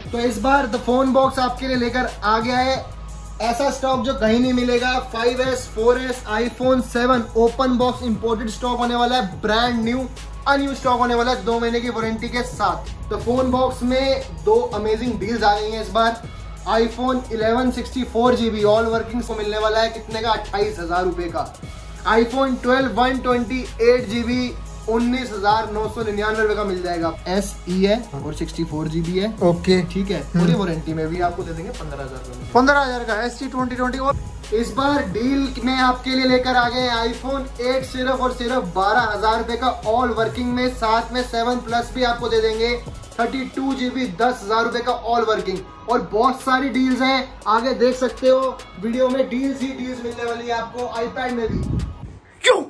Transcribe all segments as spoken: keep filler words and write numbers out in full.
तो इस बार the phone box आपके लिए लेकर आ गया है ऐसा स्टॉक जो कहीं नहीं मिलेगा। Five S, four S, iPhone seven open box imported stock होने वाला है, ब्रांड न्यू अनयू स्टॉक होने वाला है, दो महीने की वारंटी के साथ। तो फोन बॉक्स में दो अमेजिंग डील्स आ गई हैं इस बार। IPhone eleven sixty four GB all working को मिलने वाला है कितने का, अट्ठाईस हजार रुपए का। IPhone twelve one twenty eight GB उन्नीस हजार नौ सौ निन्यानवे रुपए का मिल जाएगा। एस ई है और सिक्सटी फोर जीबी है। ओके ठीक है, पूरी वारंटी में भी आपको दे देंगे पंद्रह हजार पंद्रह हजार का एस सी ट्वेंटी ट्वेंटी। और इस बार डील में आपके लिए लेकर आ गए आईफोन एट सिर्फ और सिर्फ बारह हजार रुपए का ऑल वर्किंग में, साथ में सेवन प्लस भी आपको दे देंगे थर्टी टू जीबी दस हजार रुपए का ऑल वर्किंग। और बहुत सारी डील्स हैं, आगे देख सकते हो वीडियो में, डील्स ही डील्स मिलने वाली है आपको आईपैड में भी। क्यों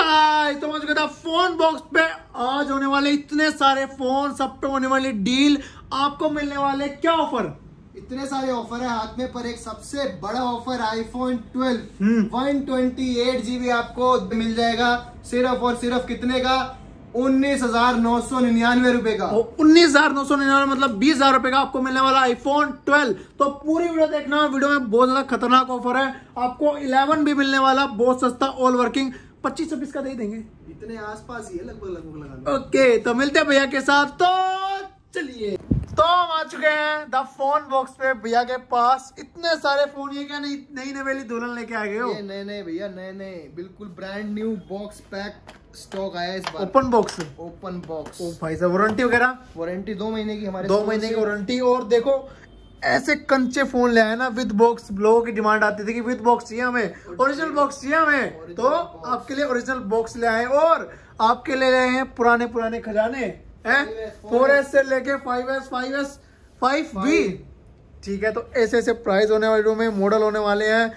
तो मुझे कहता फोन बॉक्स पे आज होने वाले इतने सारे फोन, सब पे होने वाली डील, आपको मिलने वाले क्या ऑफर, इतने सारे ऑफर है हाथ में, पर एक सबसे बड़ा offer iPhone twelve one twenty eight GB आपको मिल जाएगा सिर्फ और सिर्फ कितने का, उन्नीस हजार नौ सौ निन्यानवे रुपए का। उन्नीस हजार नौ सौ निन्यानवे मतलब बीस हजार रुपए का आपको मिलने वाला आईफोन ट्वेल्व। तो पूरी वीडियो देखना, वीडियो में बहुत ज्यादा खतरनाक ऑफर है। आपको इलेवन भी मिलने वाला, बहुत सस्ता ऑल वर्किंग, पच्चीस छब्बीस का दे देंगे, इतने आसपास ही है लगभग लगभग लगा। ओके तो मिलते हैं भैया के साथ। तो चलिए, तो हम आ चुके हैं द फोन बॉक्स पे भैया के पास। इतने सारे फोन, ये क्या नई नई नवेली दुल्हन लेके आ गए हो? ये नए नए भैया, नए नए बिल्कुल brand new box pack stock आया इस बार। Open box, open box. ओ भाई साहब, वारंटी वगैरह? वारंटी दो महीने की हमारे, दो महीने की वारंटी। और देखो ऐसे कंचे फोन ले आए ना विद बॉक्स। लोगों की डिमांड आती थी कि विद बॉक्स चाहिए हमें, ओरिजिनल बॉक्स चाहिए हमें, तो आपके लिए ओरिजिनल बॉक्स ले आए। और आपके ले रहे हैं पुराने पुराने खजाने हैं, फोर एस से लेके five S, five S, five B. ठीक है, तो ऐसे ऐसे प्राइस होने वाले में मॉडल होने वाले हैं।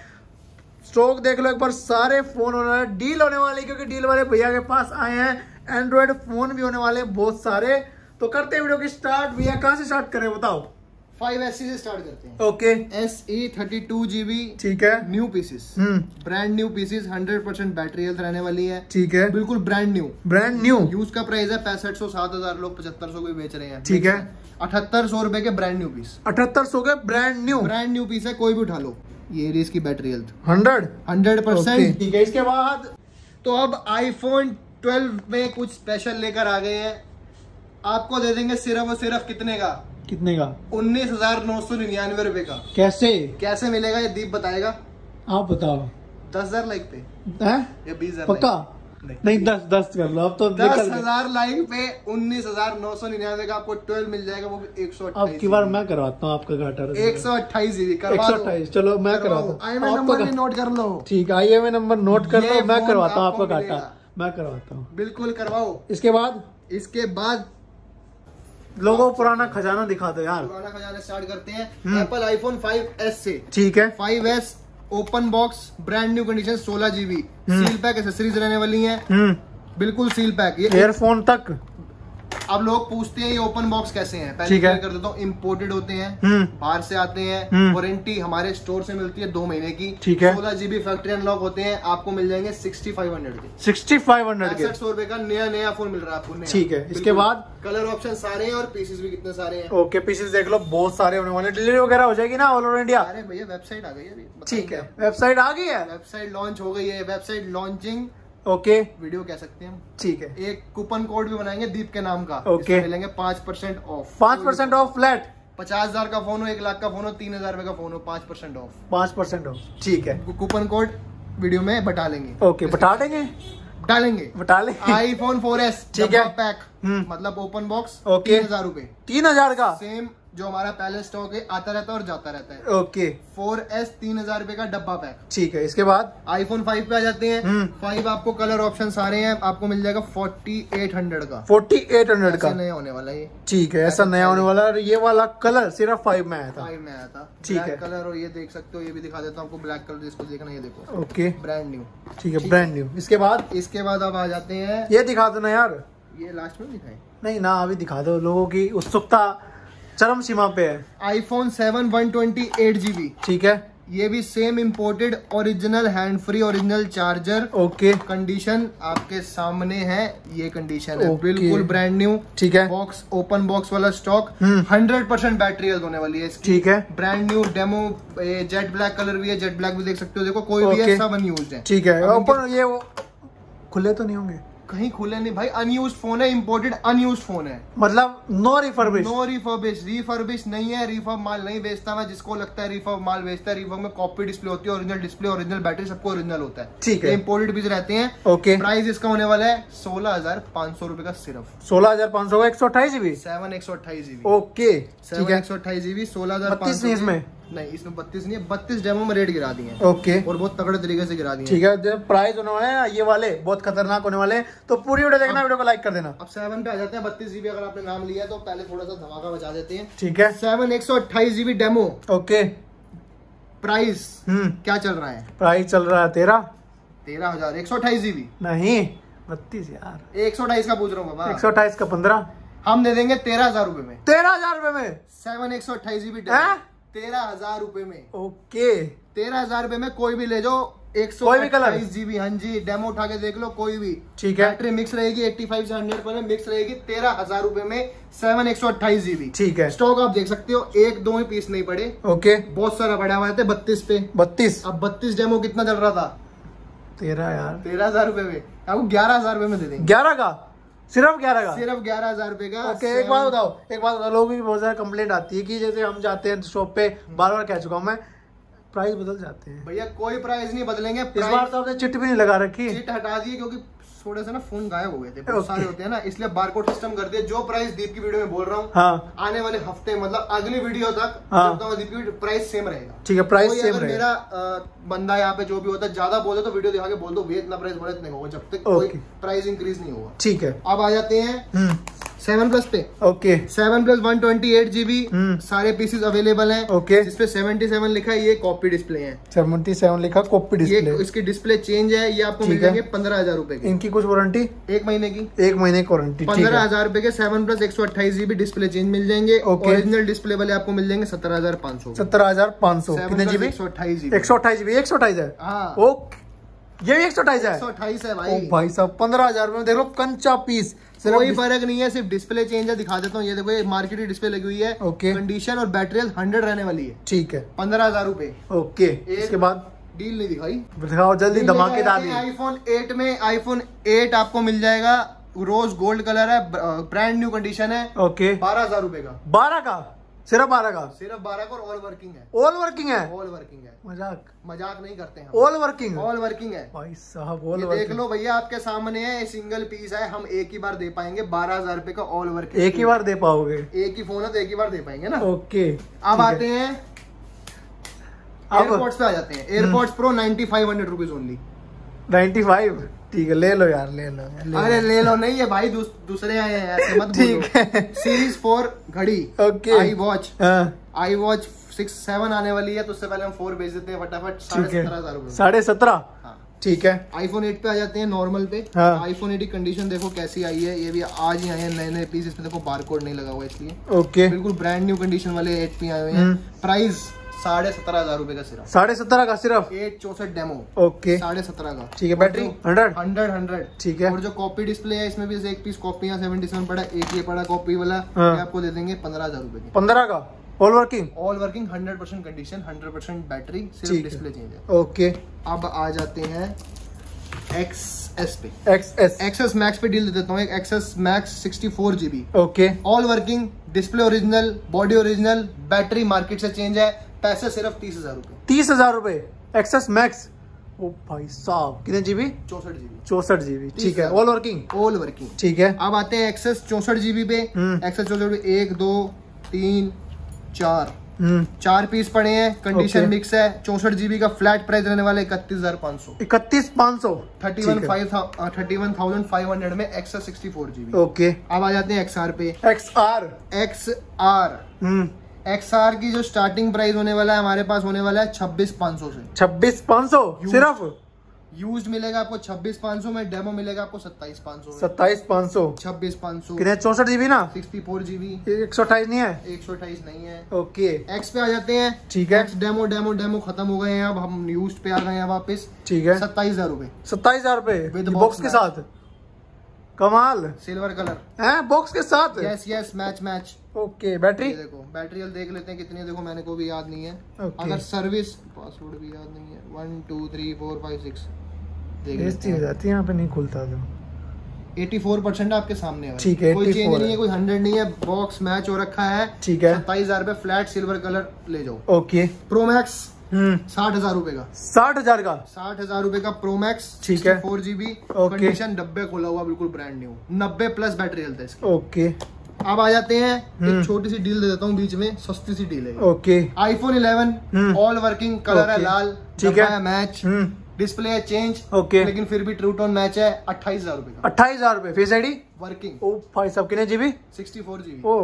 स्टॉक देख लो एक बार, सारे फोन होने वाले, डील होने वाली, क्योंकि डील वाले भैया के पास आए हैं। एंड्रॉइड फोन भी होने वाले बहुत सारे। तो करते हैं वीडियो की स्टार्ट। भैया कहाँ से स्टार्ट करें बताओ? फाइव एस से स्टार्ट करते हैं। Okay, S E thirty two GB, ठीक है, new pieces, brand new pieces, hundred percent battery health रहने वाली है। ठीक है, बिल्कुल brand new, brand new. Use का प्राइस है पैंसठ सौ, सात हजार लोग पचहत्तर सौ भी बेच रहे हैं। ठीक है, अठहत्तर सौ रुपए के ब्रांड न्यू पीस, अठहत्तर सौ के brand new, brand new piece है, कोई भी उठा लो। ये रही इसकी battery health hundred hundred percent. ठीक है, इसके बाद तो अब आईफोन ट्वेल्व में कुछ स्पेशल लेकर आ गए हैं। आपको दे देंगे सिर्फ और सिर्फ कितने का, कितने का? उन्नीस हजार नौ सौ निन्यानवे रुपए का। कैसे कैसे मिलेगा ये दीप बताएगा। आप बताओ। दस हजार लाइक पे है या बीस हजार पक्का? नहीं, नहीं दस दस कर लो अब तो। दस हजार लाइक पे उन्नीस हजार नौ सौ निन्यानवे का आपको ट्वेल्व मिल जाएगा, वो भी एक सौ अब की बार मैं करवाता हूँ आपका घाटा। एक सौ अट्ठाईस जीबी एक सौ अट्ठाईस चलो मैं करवाता हूँ। नंबर भी नोट कर लो। ठीक है, आई एम ए नंबर नोट कर लो, मैं करवाता हूँ आपको आपका घाटा, मिलेगा। मैं करवाता हूँ। बिल्कुल करवाओ। इसके बाद इसके बाद लोगों को पुराना खजाना दिखा दो यार। पुराना खजाना स्टार्ट करते हैं एप्पल आईफोन फाइव एस से। ठीक है, five S open box, brand new condition, सोलह जीबी, सील पैक एसेसरीज रहने वाली हैं, बिल्कुल सील पैक। ये एयरफोन तक। अब लोग पूछते हैं ये ओपन बॉक्स कैसे हैं, पहले ठीक है, कर देता हूँ। इम्पोर्टेड होते हैं, बाहर से आते हैं, वारंटी हमारे स्टोर से मिलती है दो महीने की। ठीक है, सोलह जीबी फैक्ट्री अनलॉक होते हैं, आपको मिल जाएंगे सिक्सटी फाइव हंड्रेड के, सिक्सटी फाइव हंड्रेड के, सौ रुपए का नया नया फोन मिल रहा है आपको। ठीक है, इसके बाद कलर ऑप्शन सारे हैं और पीसेस भी कितने सारे हैं। ओके, पीसेस देख लो बहुत सारे होने वाले। डिलीवरी वगैरह हो जाएगी ना ऑल ओवर इंडिया? अरे भैया वेबसाइट आ गई है। ठीक है, वेबसाइट आ गई है, वेबसाइट लॉन्च हो गई है, वेबसाइट लॉन्चिंग। ओके, वीडियो कह सकते हैं हम। ठीक है, एक कूपन कोड भी बनाएंगे दीप के नाम का। ओके, मिलेंगे पांच परसेंट ऑफ, पांच परसेंट ऑफ फ्लैट। पचास हजार का फोन हो, एक लाख का फोन हो, तीन हजार रुपए का फोन हो, पांच परसेंट ऑफ, पांच परसेंट ऑफ। ठीक है, कूपन कोड वीडियो में बता लेंगे। ओके, बता देंगे, डालेंगे, बता ले। आईफोन फोर एस, ठीक है, पैक मतलब ओपन बॉक्स, ओके, तीन हजार रूपए, तीन हजार का सेम जो हमारा पहले स्टॉक है, आता रहता है और जाता रहता है। ओके, फोर एस तीन हजार रुपए का डब्बा पैक। ठीक है, इसके बाद आईफोन फाइव पे आ जाते हैं। फाइव आपको कलर ऑप्शन सारे हैं, आपको मिल जाएगा फोर्टी एट हंड्रेड का, फोर्टी एट हंड्रेड का नया होने वाला है ये। ठीक है, ऐसा नया होने वाला है। ये वाला कलर सिर्फ फाइव में आया था, फाइव में आया था। ठीक है, कलर, और ये देख सकते हो, ये भी दिखा देता हूँ आपको, ब्लैक कलर जिसको देखना ये देखो, ओके, ब्रांड न्यू। ठीक है, ब्रांड न्यू। इसके बाद इसके बाद अब आ जाते हैं, ये दिखा दो ना यार। ये लास्ट में दिखाए नहीं ना, अभी दिखा दो, लोगों की उत्सुकता चरम सीमा पे है। IPhone seven one twenty eight GB, ठीक है, ये भी same imported original hand free original charger. Okay, condition आपके सामने है, ये कंडीशन है, ओके। बिल्कुल ब्रांड न्यू। ठीक है, बॉक्स ओपन बॉक्स वाला stock, hundred percent battery health होने वाली है इसकी। ठीक है, brand new demo, jet black colour भी है, जेट ब्लैक भी देख सकते हो, देखो कोई भी है, सब अनयूज्ड है। ठीक है, ओपन ये वो खुले तो नहीं होंगे? कहीं खुले नहीं भाई, अनयूज्ड फोन है, इंपोर्टेड अनयूज्ड फोन है, मतलब no refurbish. No refurbish, refurbish नहीं है, रिफर्ब माल नहीं बेचता मैं। जिसको लगता है रिफर्ब माल बेचता है, रिफर्ब में कॉपी डिस्प्ले होती है, ओरिजिनल डिस्प्ले, ओरिजिनल बैटरी, सबको ओरिजिनल होता है। ठीक है, इंपोर्टेड पीस रहते हैं। ओके, प्राइस इसका होने वाला है सोलह हजार पाँच सौ रुपए का सिर्फ। सोलह हजार पाँच सौ, एक सौ अट्ठाईस जीबी, सेवन एक सौ अट्ठाईस जीबी। ओके, ठीक है, एक सौ अट्ठाईस जीबी, सोलह हजार बत्तीस नहीं इसमें? नहीं, इसमें बत्तीस नहीं है, बत्तीस डेमो में रेट गिरा दिए हैं। ओके, और बहुत तगड़े तरीके से गिरा दिए। ठीक है, जो प्राइस होने वाले हैं ये वाले बहुत खतरनाक होने वाले हैं, तो पूरी वीडियो देखना, वीडियो को लाइक कर देना। अब सेवन पे आ जाते हैं। बत्तीस जीबी अगर आपने नाम लिया तो पहले थोड़ा सा धमाका बचा देते हैं। ठीक है, सेवन एक सौ अट्ठाईस GB demo. Okay, price hmm क्या चल रहा है? प्राइस चल रहा है तेरह तेरह हजार एक सौ अट्ठाईस जीबी नहीं बत्तीस यार, एक सौ अट्ठाईस का पूछ रहा हूँ बाबा। एक सौ अट्ठाईस का पंद्रह हम दे देंगे तेरह हजार रूपए में। तेरह हजार रुपए में सेवन एक सौ अट्ठाईस जीबी हैं? तेरह हजार रूपए में। ओके, तेरह हजार रूपए में कोई भी ले जाओ, एक सौ कोई भी कलर? अट्ठाईस जीबी, हाँ जी, डेमो उठा के देख लो कोई भी। ठीक है, बैटरी मिक्स रहेगी, पचासी से हंड्रेड पर मिक्स रहेगी। तेरह हजार रूपए में सेवन एक सौ अट्ठाईस जीबी। ठीक है, स्टॉक आप देख सकते हो, एक दो ही पीस नहीं पड़े, ओके, बहुत सारा पड़ा हुआ है बत्तीस पे। बत्तीस, अब बत्तीस डेमो कितना चल रहा था? तेरह यार, तेरह हजार रूपए में आपको ग्यारह हजार रूपए में दे देंगे। ग्यारह का, सिर्फ ग्यारह का, सिर्फ ग्यारह हजार रूपए का। ओके। एक बात बताओ, एक बात बताओ, लोगों की बहुत ज्यादा कंप्लेंट आती है कि जैसे हम जाते हैं शॉप पे, बार बार कह चुका हूँ मैं, प्राइस बदल जाते हैं। भैया कोई प्राइस नहीं बदलेंगे। इस बार तो आपने चिट भी नहीं लगा रखी। चिट हटा दिए क्योंकि थोड़े से ना फोन गायब हो गए थे, बहुत सारे होते हैं ना, इसलिए बारकोड सिस्टम कर दिया। जो प्राइस दीप की वीडियो में बोल रहा हूँ, हाँ, आने वाले हफ्ते मतलब अगली वीडियो तक, हाँ, जब तक दीप की प्राइस सेम रहेगा। ठीक है, प्राइस सेम अगर रहेगा। मेरा आ, बंदा यहाँ पे जो भी होता है ज्यादा बोले तो वीडियो दिखा के बोल दो वे इतना प्राइस बढ़े नहीं होगा, जब तक कोई प्राइस इंक्रीज नहीं होगा। ठीक है, अब आ जाते हैं सेवन प्लस पे। Okay, seven plus one twenty eight GB सारे पीसेस अवेलेबल हैं। ओके, जिसपे सेवेंटी सेवन लिखा है, ये कॉपी डिस्प्ले है। सेवेंटी सेवन लिखा कॉपी ये डिस्प्ले, इसकी डिस्प्ले चेंज है, ये आपको मिल जाएंगे पंद्रह हजार रूपए की। इनकी कुछ वारंटी? एक महीने की, एक महीने की वारंटी। पंद्रह हजार रूपए के सेवन प्लस एक सौ अट्ठाईस जीबी डिस्प्ले चेंज मिल जाएंगे। ओके। ओरिजिनल डिस्प्ले वाले आपको मिल जाएंगे सत्रह हजार पाँच सौ। सत्रह हजार पाँच सौ कितने जीबी? एक सौ अट्ठाईस जीबी। एक सौ अट्ठाईस जीबी, एक सौ अट्ठाईस है। हाँ, ओके, ये भी एक सौ अट्ठाईस है। एक सौ अट्ठाईस है ओ भाई। भाई साहब, पंद्रह हजार में देख लो, कंचा पीस, कोई फर्क नहीं है, सिर्फ डिस्प्ले चेंज है। दिखा देता हूँ, ये देखो, ये मार्केट की डिस्प्ले लगी हुई है। ओके, कंडीशन और बैटरी हंड्रेड रहने वाली है। ठीक है, पंद्रह हजार रूपए। ओके, इसके बाद डील नहीं दिखाई, दिखाओ जल्दी, धमाकेदार डील। आईफोन एट में आईफोन एट आपको मिल जाएगा, रोज गोल्ड कलर है, ब्रांड न्यू कंडीशन है। ओके, बारह हजार रूपए का। बारह का, सिर्फ बारह का, सिर्फ बारह का, और ऑल वर्किंग है। ऑल वर्किंग है? ऑल वर्किंग है, मजाक मजाक नहीं करते हैं। ऑल वर्किंग, ऑल वर्किंग है भाई साहब, ऑल ये वर्किंग। देख लो भैया, आपके सामने है, सिंगल पीस है, हम एक ही बार दे पाएंगे। बारह हजार रूपए का ऑल वर्किंग, एक ही बार दे पाओगे? एक ही फोन है तो एक ही बार दे पाएंगे ना। ओके, अब आते हैं एयरपोर्ट्स पे आ जाते हैं। AirPods pro ninety five hundred rupees only. Ninety five, ठीक है, ले लो यार, ले लो, ले लो। अरे ले लो नहीं है भाई, दूस, दूसरे आए हैं, ऐसे मत बोलो। ठीक है, सीरीज फोर घड़ी, ओके, आई वॉच, हाँ, आई वॉच सिक्स सेवन आने वाली है, तो उससे पहले हम फोर भेज देते हैं फटाफट। साढ़े ठीक है, सत्रह हजार रुपए। साढ़े सत्रह, ठीक है। आईफोन एट पे आ जाते हैं नॉर्मल पे। हाँ। आईफोन एट की कंडीशन देखो कैसी आई है, ये भी आज ही आए हैं नए नए पीस। इसमें देखो बारकोड नहीं लगा हुआ इसलिए, ओके, बिल्कुल ब्रांड न्यू कंडीशन वाले एट पी आए हुए हैं। प्राइस साढ़े सत्रह हजार रुपए का सिर्फ। साढ़े सत्रह का सिर्फ? एट चौसठ डेमो, ओके, साढ़े सत्रह का, ठीक है। बैटरी हंड्रेड हंड्रेड हंड्रेड ठीक है। और जो कॉपी डिस्प्ले है, इसमें भी एक पीस कॉपी सेवेंटी सेवन पड़ा, एक ये पड़ा कॉपी वाला, हाँ। ये आपको दे देंगे पंद्रह हजार रुपए की। पंद्रह का all working? All working, hundred percent condition, hundred percent battery, ठीक सिर्फ है। डिस्प्ले चेंज है। ओके, अब आ जाते हैं एक्स एस पे। एक्स एस, एक्सेस मैक्स पे डील दे देता हूँ। एक XS max sixty four GB, okay, all working, display original, body original, battery market से चेंज है। पैसे सिर्फ तीस हजार रुपए। तीस हजार रुपए एक्सेस मैक्स? ओ भाई साहब, कितने जीबी? चौसठ जीबी, चौसठ जीबी, ठीक है। All working? ऑल वर्किंग, ठीक है। अब आते हैं एक्सेस चौसठ जीबी पे। एक्सेस चौसठ पे एक दो तीन चार हम्म चार पीस पड़े हैं, कंडीशन Okay. मिक्स है। चौसठ जीबी का फ्लैट प्राइस रहने वाला है इकतीस हजार पाँच सौ। इकतीस पाँच सौ, thirty one five thirty one thousand five hundred में XS sixty four GB. Okay. अब आ जाते हैं एक्सआर पे। X R, X R hmm XR की जो स्टार्टिंग प्राइस होने वाला है हमारे पास होने वाला है छब्बीस पाँच सौ से। छब्बीस पाँच सौ सिर्फ? यूज्ड मिलेगा आपको छब्बीस पाँच सौ में, डेमो मिलेगा आपको सत्ताईस पाँच सौ में। सत्ताईस पाँच सौ छब्बीस पाँच सौ कितने, चौसठ जीबी ना, सिक्सटी फोर जीबी, एक सौ अट्ठाईस नहीं है, एक सौ अट्ठाईस नहीं है। ओके एक्स पे आ जाते हैं। ठीक है, एक्स डेमो डेमो डेमो खत्म हो गए हैं, अब हम यूज्ड पे आ गए हैं वापस। ठीक है, सत्ताईस हजार रूपए, सत्ताईस हजार रूपए With बॉक्स box के साथ, कमाल सिल्वर कलर है बॉक्स के साथ। Yes yes match match. Okay battery, ये देखो बैटरी देख लेते हैं कितनी है, देखो मैंने को भी याद नहीं है। okay. अगर सर्विस पासवर्ड भी याद नहीं है, one two three four five six देख बेइज्जती हो जाती है, यहाँ पे नहीं खुलता तो। चौरासी परसेंट आपके सामने है, ठीक है, कोई चेंज नहीं है, कोई हंड्रेड नहीं है, बॉक्स मैच हो रखा है। ठीक है, सत्ताईस हजार रुपए फ्लैट सिल्वर कलर ले जाओ। ओके प्रो मैक्स हम्म साठ हजार रूपए का, साठ हजार का, साठ हजार रूपए का प्रो मैक्स। ठीक है, फोर जीबी ओके। कंडीशन, डब्बे खोला हुआ बिल्कुल ब्रांड न्यू, नब्बे प्लस बैटरी हेल्थ है इसकी। ओके अब आ जाते हैं, हम्म। एक छोटी सी डील दे देता हूँ बीच में, सस्ती सी डील है। Okay iPhone eleven hmm. All working, colour है ओके। लाल, ठीक है, डब्बा मैच, हम्म डिस्प्ले है चेंज, ओके, लेकिन फिर भी ट्रू टोन मैच है। अट्ठाईस हजार रूपए का अट्ठाईस हजार रूपए, फेस आईडी वर्किंग, ओ भाई साहब कितने जीबी, सिक्सटी फोर जीबी, ओ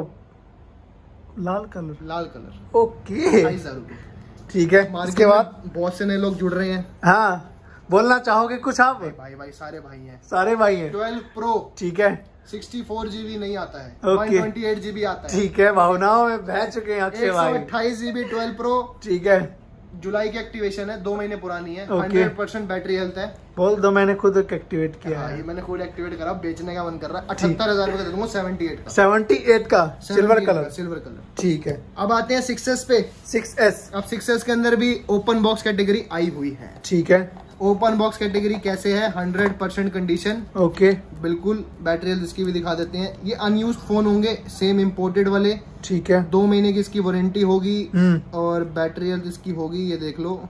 लाल कलर, लाल कलर, ओके अट्ठाईस हजार रूपए। ठीक है, इसके बाद बहुत से नए लोग जुड़ रहे हैं। हाँ बोलना चाहोगे कुछ आप? भाई भाई सारे भाई हैं, सारे भाई हैं। ट्वेल्व प्रो, ठीक है, सिक्सटी फोर जीबी नहीं आता है, okay. One twenty eight GB आता है। ठीक है, भावनाओं में बह चुके हैं अक्षय एक सौ भाई। अट्ठाईस जीबी ट्वेल्व प्रो, ठीक है, जुलाई की एक्टिवेशन है, दो महीने पुरानी है, okay. Hundred percent battery health है। बोल दो, मैंने खुद एक्टिवेट किया हाँ, है। ये मैंने खुद एक्टिवेट करा, बेचने का मन कर रहा है। अठहत्तर हजार रुपए दे दूंगा, सेवेंटी एट का, सेवेंटी एट का सिल्वर कलर, सिल्वर कलर। ठीक है। अब आते हैं सिक्स एस पे। सिक्स एस, अब सिक्स एस के अंदर भी ओपन बॉक्स कैटेगरी आई हुई है। ठीक है, ओपन बॉक्स कैटेगरी कैसे है, हंड्रेड परसेंट कंडीशन, ओके, बिल्कुल बैटरी हेल्थ इसकी भी दिखा देते हैं। ये अनयूज्ड फोन होंगे, सेम इम्पोर्टेड वाले, ठीक है, दो महीने की इसकी वारंटी होगी हम्म और बैटरी हेल्थ इसकी होगी, ये देख लो,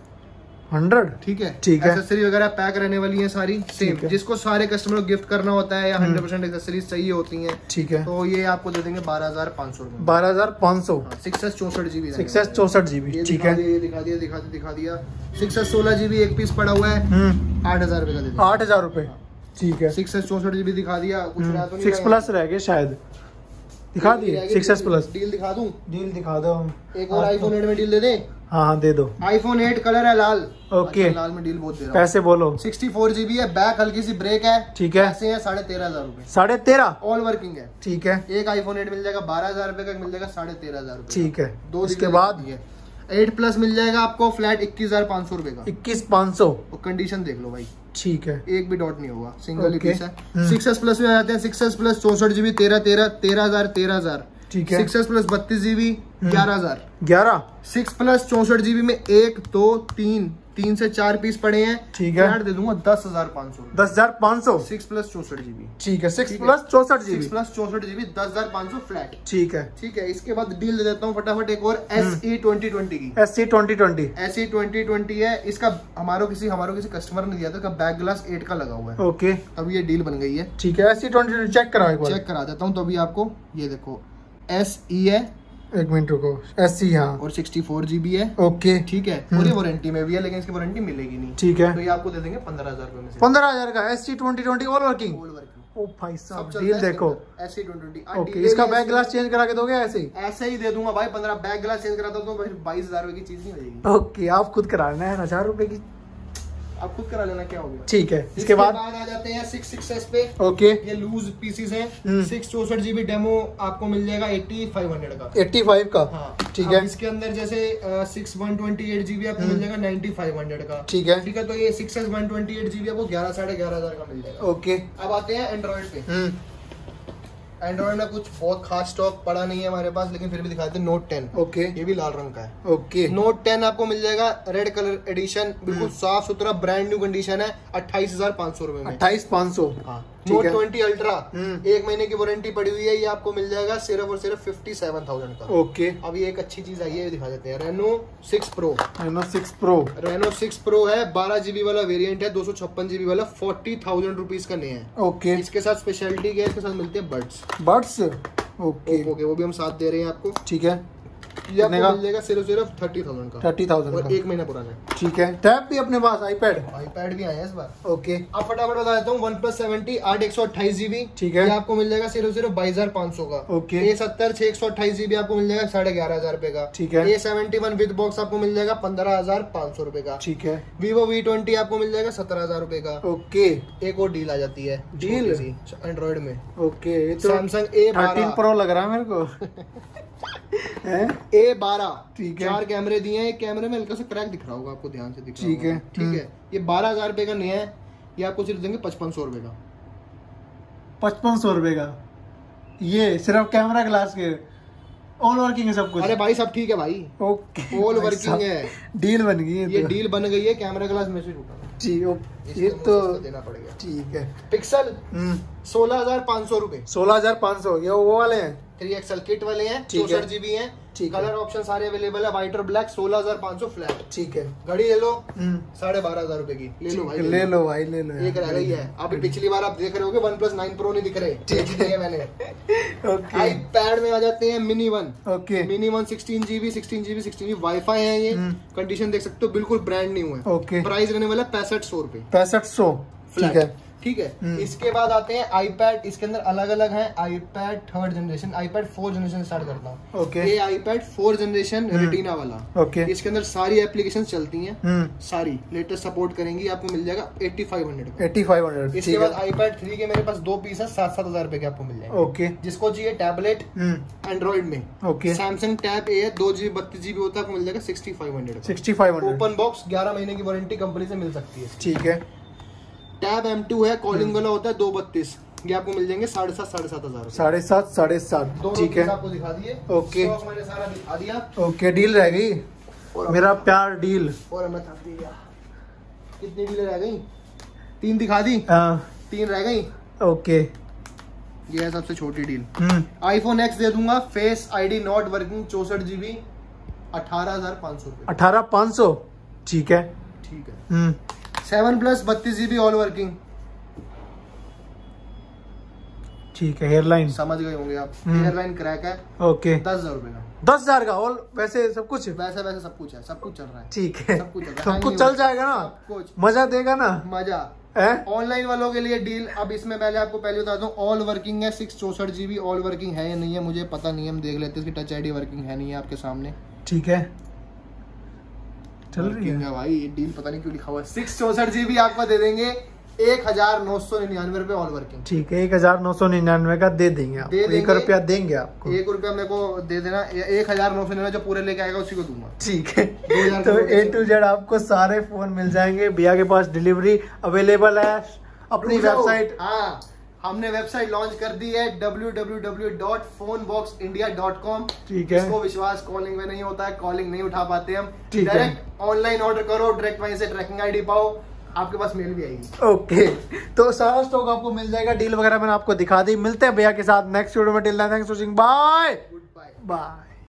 हंड्रेड, ठीक है। ठीक है, एक्सेसरी वगैरह पैक रहने वाली है सारी सेम, ठीक है। जिसको सारे कस्टमर को गिफ्ट करना होता है या हंड्रेड परसेंट एक्सेसरीज चाहिए होती हैं, ठीक है, तो ये आपको दे देंगे बारह हजार पाँच सौ रुपए। बारह हजार पाँच सौ, सिक्स एस चौसठ जीबी, सिक्स एस चौसठ जीबी, ठीक दिखा है, दिया, ये दिखा दिया दिखा दिया दिखा दिया। सिक्स एस सोलह जीबी एक पीस पड़ा हुआ है, हम्म आठ हजार रुपए का दे आठ हजार रूपए, ठीक है। सिक्स एस चौसठ जीबी दिखा दिया, कुछ रहा तो नहीं सिक्स रहा? प्लस रह गए शायद, दिखा दिए सिक्स एस प्लस। डील दिखा दूं, डील दिखा दो, एक और आईफोन एट में डील दे दे। हाँ हाँ दे दो, आईफोन एट कलर है लाल, ओके। अच्छा, लाल में डील बहुत दे रहा हूं। पैसे बोलो। सिक्सटी फोर जीबी है, बैक हल्की सी ब्रेक है, ठीक है, पैसे हैं साढ़े तेरह हजार रुपए, साढ़े तेरह, ऑल वर्किंग है, ठीक है, एक आईफोन एट मिल जाएगा बारह हजार रुपए का, एक मिल जाएगा साढ़े तेरह हजार रुपए, ठीक है। दो इसके बाद एट प्लस मिल जाएगा आपको फ्लैट इक्कीस हजार पाँच सौ रुपए का, इक्कीस पाँच सौ, और कंडीशन देख लो भाई, ठीक है, एक भी डॉट नहीं होगा, सिंगल ही ओके। पीस है। सिक्स एस प्लस में आ जाते हैं, सिक्स एस प्लस चौसठ जीबी तेरह तेरह तेरह हजार तेरह हजार, ठीक है, सिक्स एस प्लस बत्तीस जीबी ग्यारह हजार, ग्यारह, सिक्स प्लस चौसठ जीबी में एक दो तीन तीन से चार पीस पड़े हैं, ठीक है, फ्लैट दे दूंगा दस हजार पाँच सौ, दस हजार पाँच सौ, सिक्स प्लस चौसठ जीबी, ठीक है, सिक्स ठीक है। प्लस चौसठ सिक्स जीबी, प्लस चौसठ जीबी दस हजार पाँच सौ फ्लैट, ठीक है, ठीक है। इसके बाद डील दे देता हूँ फटाफट एक और, एस ई ट्वेंटी ट्वेंटी की, S C twenty twenty, S E twenty twenty है, इसका हमारो किसी हमारो किसी कस्टमर ने दिया था, इसका बैक ग्लास एट का लगा हुआ है, ओके, अब ये डील बन गई है, ठीक है। S C twenty twenty check कराओ एक बार, चेक करा देता हूँ। तो अभी आपको ये देखो, एस ई है, एक मिनट रुको, एस सी, हाँ, और सिक्सटी फोर जीबी है, ओके, ठीक है, और ये वारंटी में भी है, लेकिन इसकी वारंटी मिलेगी नहीं, ठीक है, तो ये आपको दे देंगे पंद्रह हजार रुपए में से, पंद्रह हजार का S C twenty twenty all working, all working, ओ भाई सब साहब चलता डील है देखो, S E twenty twenty, okay. इसका बैक ग्लास चेंज करा के दोगे ऐसे ही? ऐसे ही दे दूंगा भाई, पंद्रह बैक ग्लास चेंज कराता तो बाईस हजार रुपए की चीज नहीं हो जाएगी, ओके, आप खुद कराना है हजार रुपए की, आप खुद करा लेना, क्या हो गया, ठीक है। इसके बाद आ जाते हैं सिक्स सिक्स एस पे, ओके, ये लूज पीसीस हम्म। हैं, सिक्स चौसठ जीबी डेमो आपको मिल जाएगा एट्टी फाइव हंड्रेड का, एट्टी फाइव का, हाँ ठीक अब है, इसके अंदर जैसे six one twenty eight GB आपको मिल जाएगा नाइन्टी फाइव हंड्रेड का, ठीक है, ठीक है। तो ये six S one twenty eight GB आपको ग्यारह साढ़े ग्यारह हजार का मिल जाएगा, ओके। अब आते हैं एंड्रॉइड पे। हम्म, एंड्रॉइड में कुछ बहुत खास स्टॉक पड़ा नहीं है हमारे पास, लेकिन फिर भी दिखाते हैं। नोट टेन, ओके, ये भी लाल रंग का है, ओके, नोट टेन आपको मिल जाएगा रेड कलर एडिशन, बिल्कुल साफ सुथरा ब्रांड न्यू कंडीशन है, अट्ठाईस हजार पाँच सौ रुपए में, अट्ठाईस पाँच सौ, हाँ। ठीक नोट है। Twenty ultra hmm. एक महीने की वारंटी पड़ी हुई है, ये आपको मिल जाएगा सिर्फ और सिर्फ फिफ्टी सेवन थाउजेंड का, ओके। अब ये एक अच्छी चीज आई है, ये दिखा देते हैं। Reno six pro, Reno six pro, Reno six pro है, बारह जीबी वाला वेरिएंट है, दो सौ छप्पन जीबी वाला, फोर्टी थाउजेंड रुपीज का नया है, ओके। इसके साथ स्पेशलिटी क्या है, इसके साथ मिलते हैं बड्स, बड्स, ओके, ओके, वो भी हम साथ दे रहे हैं आपको, ठीक है। ये आपको मिल जाएगा सिर्फ सिर्फ थर्टी थाउजेंड का, थर्टी थाउजेंड और एक महीना पुराना है। ठीक है। टैब भी अपने पास, आईपैड आईपैड भी आए हैं इस बार। ओके, अब फटाफट बता देता हूँ। वन प्लस सेवेंटी आठ एक सौ अट्ठाईस जीबी, ठीक है, ये आपको मिल जाएगा सिर्फ सिर्फ बाईस हजार पाँच सौ का। ओके। ए सत्तर छह एक सौ अट्ठाईस जीबी आपको मिल जाएगा साढ़े ग्यारह हजार रुपए का। ठीक है। A seventy one with box आपको मिल जाएगा पंद्रह हजार पाँच सौ रुपए का। ठीक है। वीवो वी ट्वेंटी आपको मिल जाएगा सत्रह हजार रुपए का। ओके। एक और डील आ जाती है, डील एंड्रॉइड में। ओके, ये तो सैमसंग ए थर्टीन प्रो लग रहा है मेरे को। ए बारह, ठीक है। चार कैमरे दिए हैं, एक कैमरे में हल्का सा क्रैक दिख रहा होगा आपको, ध्यान से दिख रहा ठीक है। ठीक है। ये बारह हजार रुपए का नहीं है, ये आपको सिर्फ देंगे पचपन सौ रुपए का। पचपन सौ रुपए का, ये सिर्फ कैमरा ग्लास के, ऑल वर्किंग है सब कुछ। अरे भाई सब ठीक है भाई, ओके, ऑल वर्किंग है। डील बन गई है, ये डील बन गई है। कैमरा ग्लास में से टूटा जी, ये तो देना पड़ेगा। ठीक है। पिक्सल सोलह हजार पाँच सौ रुपए, सोलह हजार पाँच सौ, ये वो वाले हैं थ्री एक्सएल किट वाले हैं, ठीक है। चौसठ जीबी है। ठीक है। कलर ऑप्शन सारे अवेलेबल है, व्हाइट और ब्लैक। सोलह हजार पाँच सौ फ्लैट। ठीक है। घड़ी ले लो साढ़े बारह हजार रुपए की, ले लो भाई, ले लो भाई, ले लो। एक रह गई है। अभी पिछली बार आप देख रहे होगे वन प्लस नाइन प्रो नहीं दिख रहे, ठीक है मैंने। ओके। आईपैड में आ जाते हैं mini one. Okay. Mini one sixteen GB sixteen GB sixteen GB wifi है ये, कंडीशन देख सकते हो बिल्कुल ब्रांड न्यू है। ओके। प्राइस रहने वाला पैंसठ सौ रुपए, पैंसठ सौ। ठीक है, ठीक है। इसके बाद आते हैं आईपैड, इसके अंदर अलग अलग है। IPad third generation, iPad four generation start करता हूँ। ओके। ये आईपैड फोर जनरेशन रेटिना वाला। ओके। इसके अंदर सारी एप्लीकेशन चलती हैं, हम्म सारी लेटेस्ट सपोर्ट करेंगी। आपको मिल जाएगा एट्टी फाइव हंड्रेड का। Eighty five hundred. इसके बाद आईपैड थ्री के मेरे पास दो पीस है, सात सात हजार रुपए के आपको मिल जाएंगे। ओके। जिसको चाहिए टैबलेट एंड्रॉइड में, ओके। सैमसंग टैब ए है, दो जीबी बत्तीस जीबी होता है, आपको मिल जाएगा sixty five hundred sixty five hundred. Open box, ग्यारह महीने की वारंटी कंपनी से मिल सकती है। ठीक है। टैब एम टू है, कॉलिंग वाला होता है, दो बत्तीस, ये आपको मिल जाएंगे साढ़े सात साढ़े सात हजार साढ़े सात साढ़े सात। ठीक है, आपको दिखा दिए। ओके। स्टॉक मैंने सारा दिखा दिया। ओके, डील रह गई मेरा प्यार, डील। और मैं थक गया। कितनी डील रह गई? तीन दिखा दी, तीन रह गई। ओके, ये है सबसे छोटी डील। हम्म आईफोन एक्स दे दूंगा, फेस आईडी नॉट वर्किंग, चौसठ जीबी, अठारह हजार पाँच सौ रुपए। अठारह पाँच सौ। ठीक है। ठीक है। हम्म सेवन प्लस बत्तीस जीबी ऑल वर्किंग। ठीक है। हेयरलाइन समझ गए होंगे आप, हेयरलाइन क्रैक है। ओके। दस हजार रुपए का, दस हजार का ऑल, वैसे सब कुछ वैसे वैसे सब कुछ है, सब कुछ चल रहा है। ठीक है, सब कुछ चल रहा है, सब कुछ चल जाएगा ना, सब कुछ मजा देगा ना, मजा। ऑनलाइन वालों के लिए डील, अब इसमें पहले आपको पहले बता दूं, ऑल वर्किंग है, सिक्स चौसठ जीबी ऑल वर्किंग है या नहीं है मुझे पता नहीं है, हम देख लेते हैं इसकी टच आईडी वर्किंग है नहीं है आपके सामने। ठीक है, चल रही है भाई ये डील पता नहीं क्यों लिखा हुआ है। सिक्स चौसठ जीबी आपको दे देंगे एक हजार नौ सौ निन्यानवे रुपए ऑल वर्किंग। ठीक है, एक हजार नौ सौ निन्यानवे का दे देंगे आपको, एक रुपया देंगे आपको, एक रुपया मेरे को दे देना, एक हजार नौ सौ निन्यानवे जो पूरे लेके आएगा उसी को दूंगा। ठीक है, तो ए टू जेड आपको सारे फोन मिल जाएंगे, भैया के पास डिलीवरी अवेलेबल है। अपनी वेबसाइट, हाँ हमने वेबसाइट लॉन्च कर दी है W W W dot phone box India dot com. ठीक है, इसको विश्वास कॉलिंग में नहीं होता है, कॉलिंग नहीं उठा पाते हम। ठीक है, डायरेक्ट ऑनलाइन ऑर्डर करो, डायरेक्ट वहीं से ट्रैकिंग आईडी पाओ, आपके पास मेल भी आएगी। ओके, तो सारा स्टॉक आपको मिल जाएगा, डील वगैरह मैंने आपको दिखा दी। मिलते हैं भैया के साथ नेक्स्ट वीडियो में, till then thanks for watching, bye good bye bye.